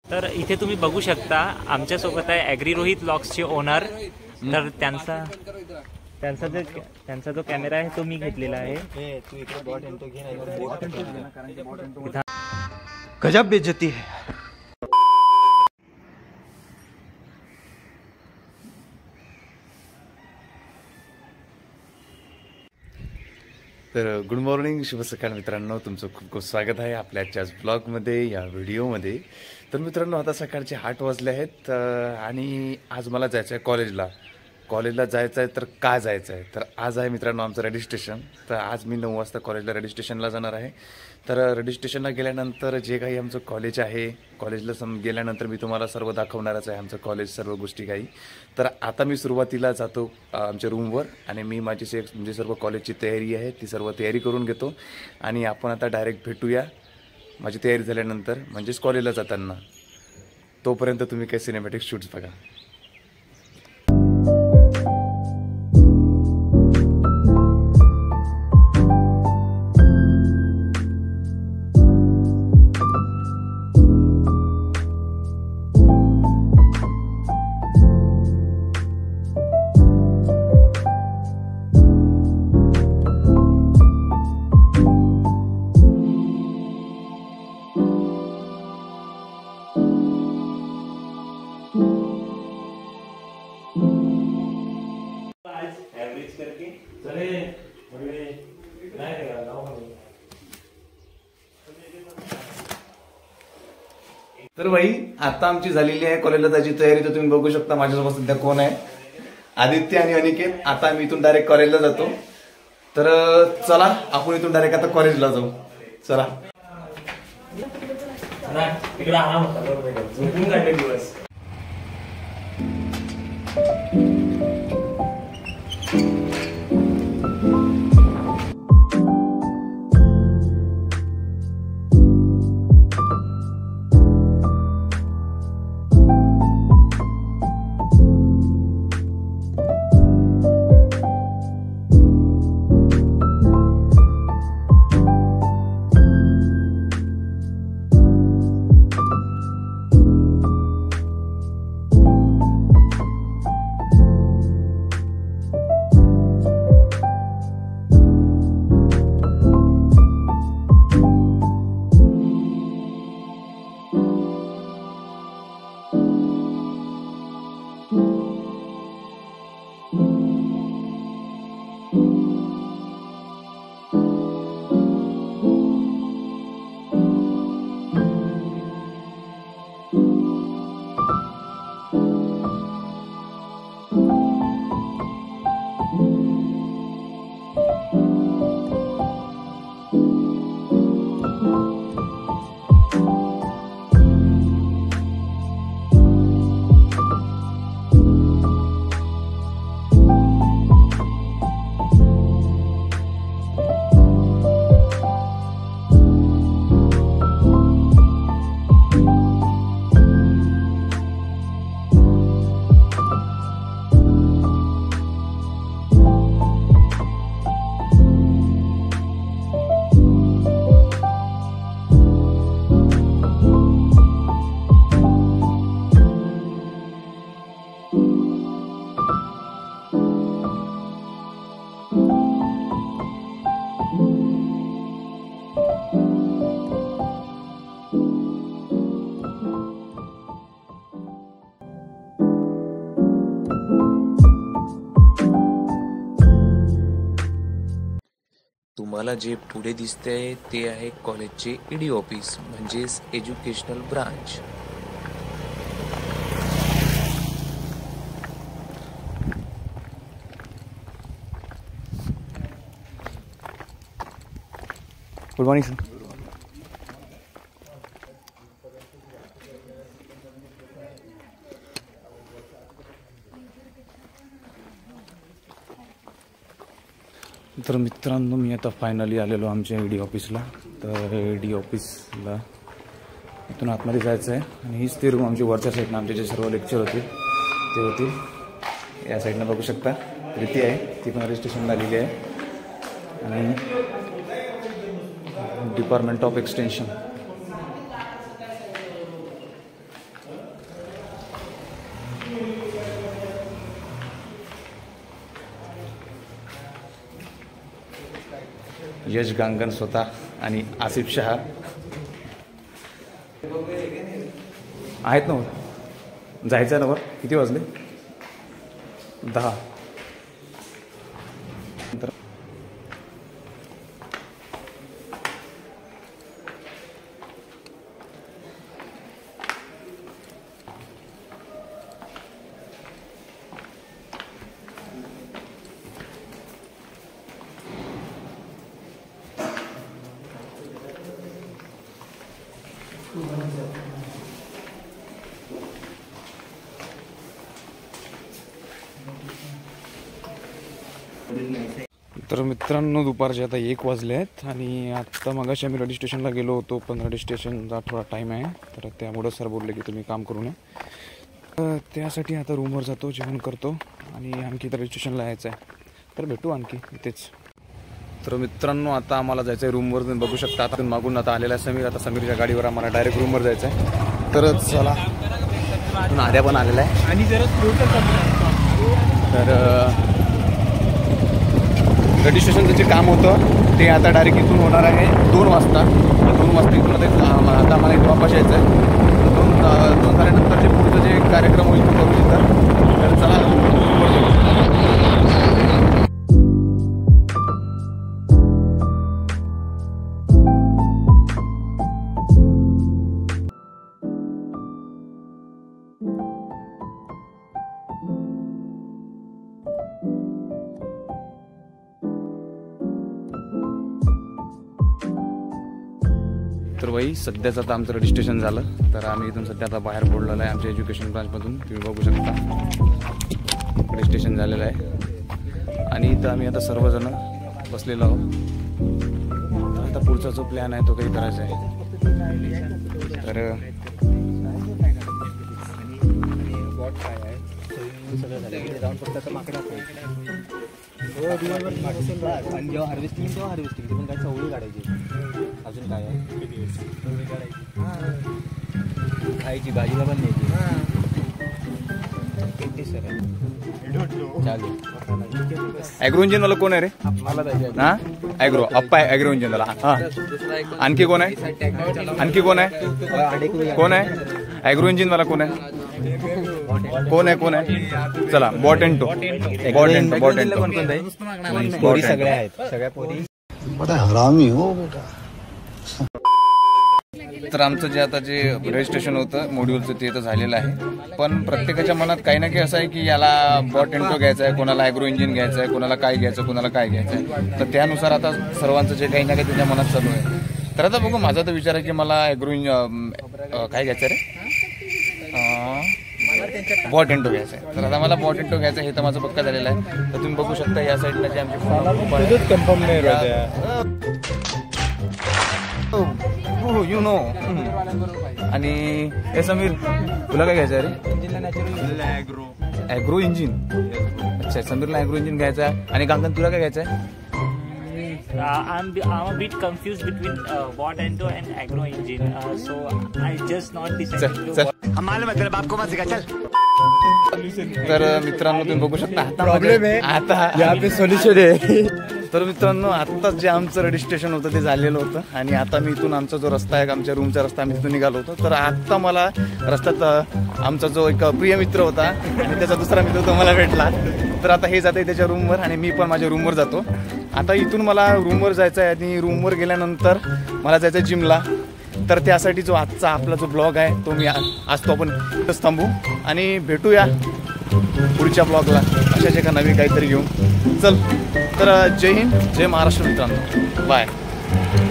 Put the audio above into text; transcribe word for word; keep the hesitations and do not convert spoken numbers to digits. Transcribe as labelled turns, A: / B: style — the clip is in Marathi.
A: तर इथे तुम्ही बघू शकता आमच्यासोबत आहे ॲग्री रोहित ब्लॉग्सचे ओनर. तर त्यांचा त्यांचा जो त्यांचा जो कॅमेरा आहे तो मी घेतलेला आहे.
B: गजब बेइज्जती है. तर गुड मॉर्निंग, शुभ सकाळ मित्रांनो. तुमचं खूप खूप स्वागत आहे आपल्या आजच्याच ब्लॉगमध्ये, या व्हिडिओमध्ये. तर मित्रांनो, आता सकाळचे आठ वाजले आहेत आणि आज मला जायचं आहे कॉलेजला. कॉलेजला जायचं आहे तर का जायचं आहे तर आज आहे मित्रांनो आमचं रजिस्ट्रेशन. तर आज मी नऊ वाजता कॉलेजला रजिस्ट्रेशनला जाणार आहे. तर रजिस्ट्रेशनला गेल्यानंतर जे काही आमचं कॉलेज आहे, कॉलेजला सम गेल्यानंतर मी तुम्हाला सर्व दाखवणारच आहे आमचं कॉलेज, सर्व गोष्टी काही. तर आता मी सुरुवातीला जातो आमच्या रूमवर आणि मी माझी से म्हणजे सर्व कॉलेजची तयारी आहे ती सर्व तयारी करून घेतो आणि आपण आता डायरेक्ट भेटूया माझी तयारी झाल्यानंतर, म्हणजेच कॉलेजला जाताना. तोपर्यंत तुम्ही काही सिनेमॅटिक शूट्स बघा. तर भाई आता आमची झालेली आहे कॉलेजला जायची तयारी. तर तुम्ही बघू शकता माझ्यासोबत सध्या कोण आहे, आदित्य आणि अनिकेत. आता आम्ही इथून डायरेक्ट कॉलेजला जातो. तर चला आपण इथून डायरेक्ट आता कॉलेजला जाऊ. चला.
C: तुम्हाला जे पुढे दिसतंय ते आहे कॉलेजचे ईडी ऑफिस, म्हणजेच educational branch.
B: Good morning sir. तर मित्रांनो, मी आता फायनली आलेलो आमच्या ईडी ऑफिसला. तर ईडी ऑफिसला इथून आतमध्ये जायचं आहे आणि हीच ती रूम आमची वरच्या साईडनं आमचे जे सर्व लेक्चर होतील ते होतील. या साईडनं बघू शकता प्रीती आहे, ती पण रजिस्ट्रेशन झालेली आहे. आणि department of extension Yash Gangan स्वतः आणि आसिफ शहा आहेत ना. जायचं आहे ना वर. किती वाजले? दहा. तर तर मित्रांनो दुपारचे आता एक वाजले आहेत आणि आत्ता मगाशी आम्ही रजिस्ट्रेशनला गेलो होतो, पण रजिस्ट्रेशनचा थोडा टाईम आहे, तर त्यामुळं सर बोलले की तुम्ही काम करू नये. तर त्यासाठी आता रूमवर जातो, जेवण करतो आणि आणखी तर रजिस्ट्रेशनला यायचं आहे, तर भेटू आणखी इथेच. तर मित्रांनो आता आम्हाला जायचं आहे रूमवर. तुम्ही बघू शकता आता मागून आता आलेला आहे समीर. आता समीरच्या गाडीवर आम्हाला डायरेक्ट रूमवर जायचं आहे. तर चला, आर्या पण आलेला आहे आणि जरा तर रजिस्ट्रेशनचं जे काम होतं ते आता डायरेक्ट इथून होणार आहे दोन वाजता. दोन वाजता इथून आता आता आम्हाला इथं वापस यायचं आहे. दोन दोन झाल्यानंतर जे पुढचं जे कार्यक्रम होईल तो करू शकतात. तर चला तर बाई सध्याच आता आमचं रजिस्ट्रेशन झालं. तर आम्ही इथून सध्या आता बाहेर पडलेलो आहे आमच्या एज्युकेशन ब्रांचमधून. तुम्ही बघू शकता रजिस्ट्रेशन झालेलं आहे आणि इथं आम्ही आता सर्वजण बसलेलो आहोत. तर आता पुढचा जो प्लॅन आहे तो काही करायचा आहे. तर
D: आणि जेव्हा हार्वेस्टिंग तेव्हा हार्वेस्टिंग पण काय चवळी काढायची. अजून काय आहे खायची भाजीला पण न्यायची.
B: ॲग्रो इंजिन वाला कोण आहे रे? हा ॲग्रो अप्पा आहे ॲग्रो इंजिन वाला. हा आणखी कोण आहे? आणखी कोण आहे? कोण आहे ॲग्रो इंजिन वाला? कोण आहे? कोण आहे? कोण आहे? चला बॉटेंटो बॉटेंटो बॉटेंटो
D: पोरी सगळ्या आहेत. सगळ्या पोरी
E: बड़ा हरामी हो बेटा.
B: तर आमचं जे आता जे रजिस्ट्रेशन होतं मॉड्यूलचं ते तर झालेलं आहे, पण प्रत्येकाच्या मनात काही ना काही असं आहे की याला बॉटेंटो घ्यायचं आहे, कोणाला ॲग्रो इंजिन घ्यायचं आहे, कोणाला काय घ्यायचं, कोणाला काय घ्यायचं आहे. तर त्यानुसार आता सर्वांचं जे काही ना काही त्याच्या मनात चालू आहे. तर आता बघू, माझा तर विचार आहे की मला ॲग्रो इंजिन काय घ्यायचं रे, बॉटेंटो घ्यायचं आहे. तर आता मला बॉटेंटो घ्यायचं हे तर माझं पक्का झालेलं आहे. तर तुम्ही बघू शकता या साईडला जे आमचे
D: कन्फर्म नाही
B: यू नो. आणि हे समीर तुला काय घ्यायचं आहे रे? Agro engine. अच्छा, समीरला ॲग्रो इंजिन घ्यायचं आहे. आणि गांगण तुला काय घ्यायचं आहे?
A: Uh, I'm I'm a bit confused between uh, Botento and Agro Engine, uh, so I just not decided to.
B: तर मित्रांनो तुम्ही बघू शकता आता प्रॉब्लेम आहे आता
D: सोल्युशन आहे.
B: तर मित्रांनो आत्ताच जे आमचं रजिस्ट्रेशन होतं ते झालेलं होतं आणि आता मी इथून आमचा जो रस्ता आहे आमच्या रूमचा रस्ता आम्ही तिथून निघालो होतो. तर आत्ता मला रस्त्यात आमचा जो एक प्रिय मित्र होता आणि त्याचा दुसरा मित्र तो मला भेटला. तर आता हे जाते त्याच्या रूमवर आणि मी पण माझ्या रूमवर जातो. आता इथून मला रूमवर जायचं आहे आणि रूमवर गेल्यानंतर मला जायचं आहे जिमला. तर त्यासाठी जो आजचा आपला जो ब्लॉग आहे तो मी आज तो आपण इथंच थांबू आणि भेटूया पुढच्या ब्लॉगला अशाच एका नवीन काहीतरी घेऊन. चल तर जय हिंद, जय महाराष्ट्र मित्रांनो, बाय.